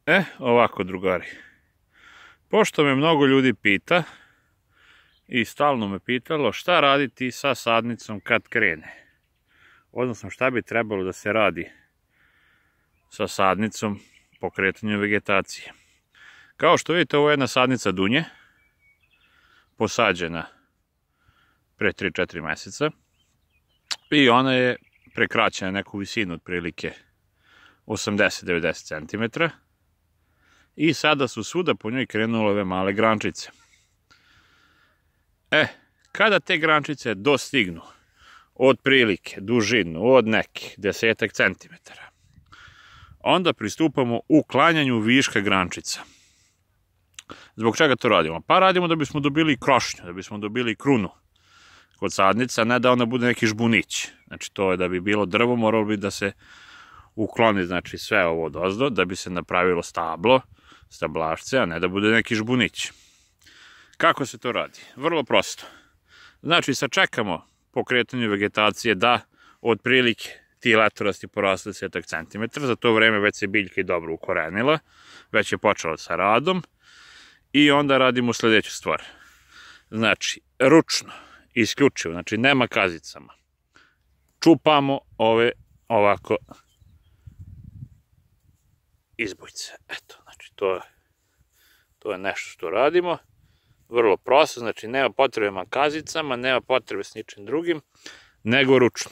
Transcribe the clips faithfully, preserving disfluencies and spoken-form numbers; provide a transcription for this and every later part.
E, ovako drugari. Pošto me mnogo ljudi pita i stalno me pitalo šta raditi sa sadnicom kad krene. Odnosno šta bi trebalo da se radi sa sadnicom po kretanju vegetacije. Kao što vidite, ovo je jedna sadnica dunje, posađena pre tri četiri meseca i ona je prekraćena neku visinu otprilike osamdeset do devedeset centimetara i sada su svuda po njoj krenule ove male grančice. E, kada te grančice dostignu otprilike dužinu od nekih desetak centimetara, onda pristupamo uklanjanju viška grančica. Zbog čega to radimo? Pa radimo da bismo dobili krošnju, da bismo dobili krunu kod sadnica, ne da ona bude neki žbunić. Znači to je da bi bilo drvo, moralo bi da se ukloni, znači sve ovo odozdo, da bi se napravilo stablo, stablašce, a ne da bude neki žbunić. Kako se to radi? Vrlo prosto. Znači sačekamo po kretanju vegetacije da otprilike ti letorasti porasle desetak centimetara, za to vreme već se biljka i dobro ukorenila, već je počela sa radom i onda radimo sljedeću stvar. Znači, ručno, isključivo, znači nema kazicama, čupamo ove ovako izbojce. Eto, znači to je, to je nešto što radimo. Vrlo prosto, znači nema potrebe makazicama, nema potrebe s ničim drugim, nego ručno.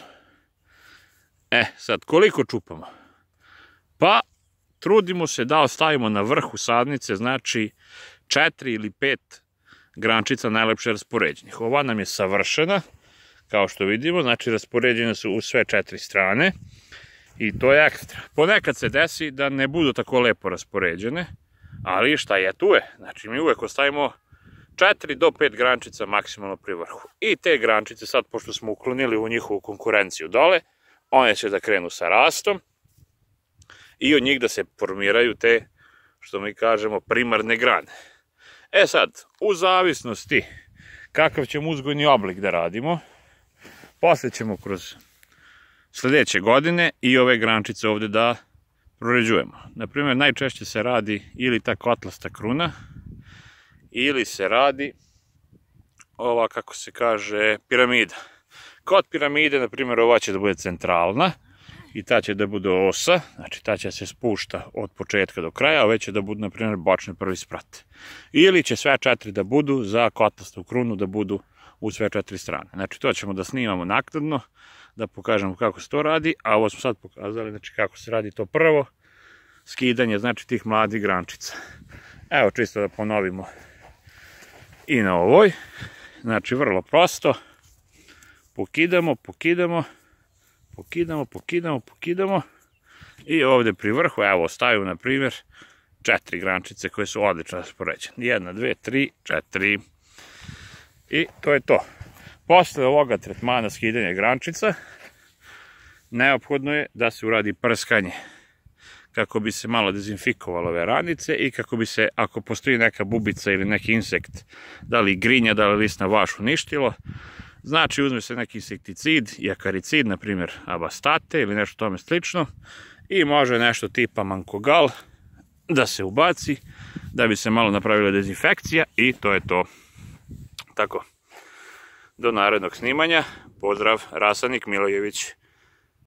E, sad, koliko čupamo? Pa, trudimo se da ostavimo na vrhu sadnice, znači četiri ili pet grančica najlepše raspoređenih. Ova nam je savršena, kao što vidimo, znači raspoređene su u sve četiri strane i to je ekstra. Ponekad se desi da ne budu tako lepo raspoređene, ali šta je tu je. Znači mi uvek ostavimo četiri do pet grančica maksimalno pri vrhu. I te grančice sad, pošto smo uklonili u njihovu konkurenciju dole, one će da krenu sa rastom i od njih da se formiraju te, što mi kažemo, primarne grane. E sad, u zavisnosti kakav ćemo uzgojni oblik da radimo, posle ćemo kroz sljedeće godine i ove grančice ovde da proređujemo. Naprimjer, najčešće se radi ili ta kotlasta kruna, ili se radi ova, kako se kaže, piramida. Kod piramide, na primjer, ova će da bude centralna i ta će da bude osa, znači ta će se spušta od početka do kraja, a ove će da budu, na primjer, bočne prvi sprat. Ili će sve četiri da budu za kotlastu krunu, da budu u sve četiri strane. Znači to ćemo da snimamo naknadno, da pokažemo kako se to radi, a ovo smo sad pokazali, znači kako se radi to prvo, skidanje, znači tih mladih grančica. Evo, čisto da ponovimo i na ovoj, znači vrlo prosto, pokidamo, pokidamo, pokidamo, pokidamo, pokidamo i ovde pri vrhu, evo, ostavimo na primjer četiri grančice koje su odlično raspoređene. Jedna, dve, tri, četiri. I to je to. Posle ovoga tretmana skidanja grančica, neophodno je da se uradi prskanje, kako bi se malo dezinfikovalo ove ranice i kako bi se, ako postoji neka bubica ili neki insekt, da li grinja, da li list na vaš uništilo, znači uzme se neki insekticid i akaricid, na primjer abastate ili nešto tome slično, i može nešto tipa mankogal da se ubaci, da bi se malo napravila dezinfekcija i to je to. Tako, do narednog snimanja, pozdrav, rasadnik Milojević.